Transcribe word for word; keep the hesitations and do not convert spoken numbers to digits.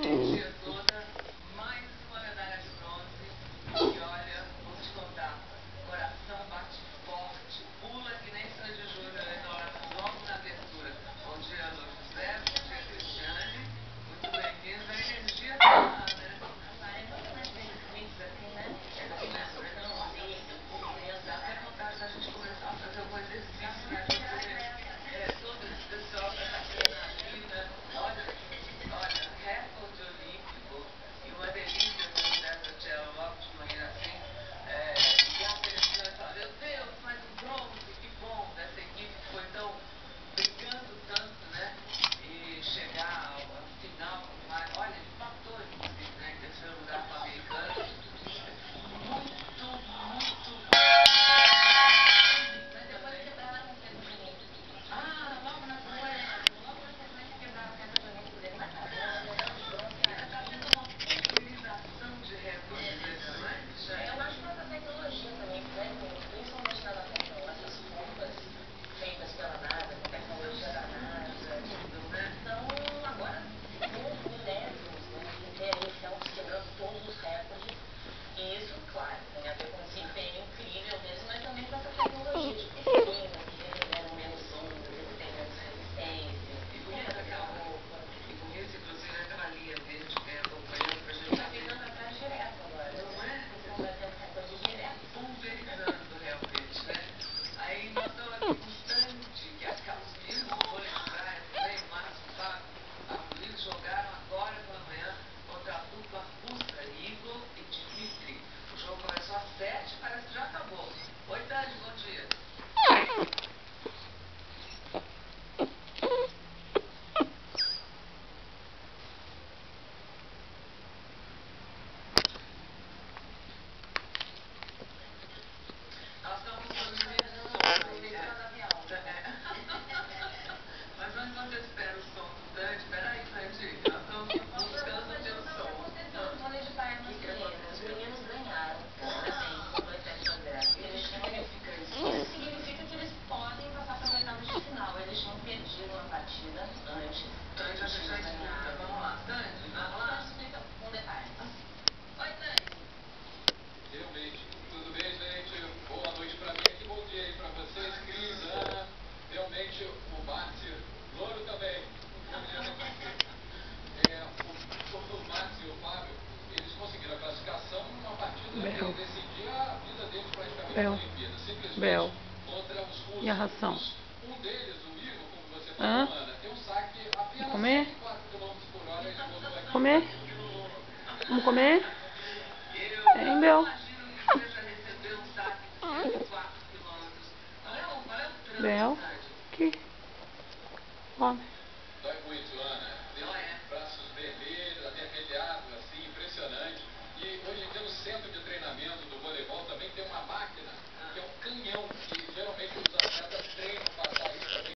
energia toda, mais uma medalha de bronze. E olha, vou te contar, coração bate forte, pula que nem Sandy Júnior aí na hora, logo na abertura. Bom dia, Alô José, bom dia, Cristiane. Muito bem-vindos, a energia tá lá, né? A gente começar a fazer algum exercício, né? A gente poder, é, todo esse pessoal que está treinando aí, né? Olha, olha, recorde olímpico e uma delícia ver essa tela logo de manhã assim. É, e a seleção fala, meu Deus, mas o bronze, que bom dessa equipe que foi tão brigando tanto, né? E chegar ao, ao final, mas, olha, empatou inclusive, né? Em terceiro lugar com a americana. Muito, muito bom. Jogaram agora pela manhã contra a dupla russa, Igor e Dmitry. O jogo começou às sete, parece que já acabou. Oi, Tânia, bom dia. Nós estamos no limite do som aí, né? Mas onde você espera o som do Tânia? Peraí, Tânia, nós estamos buscando o teu som. Os meninos ganharam ontem, dois sets a zero. Isso significa isso? Isso significa que eles podem passar para as oitavas de final. Eles tinham perdido uma partida antes. Tânia, a gente já explica. Vamos lá. Tânia, vamos lá. Só explica com detalhes. Oi, Tânia. Realmente. Tudo bem, gente? Boa noite para mim aqui. Bom dia aí para vocês, Cris, Ana. Realmente, o Márcio, Louro também. É, o, o Márcio e o Fábio, eles conseguiram a classificação numa partida Bel. que decidia a vida deles praticamente Bel. na Olimpíada. Simplesmente Bel. contra os russos. E a ração? Um deles, o Igor, como você Hã? falou, Ana, tem um saque apenas Comer? cento e quatro quilômetros por hora e esgotou aqui. Comer? Vamos comer? Eu Hein, Bel? imagino que seja receber um saque de cento e quatro quilômetros. Qual é o, qual é o trânsito, Bel? Tânia? Aqui. Come.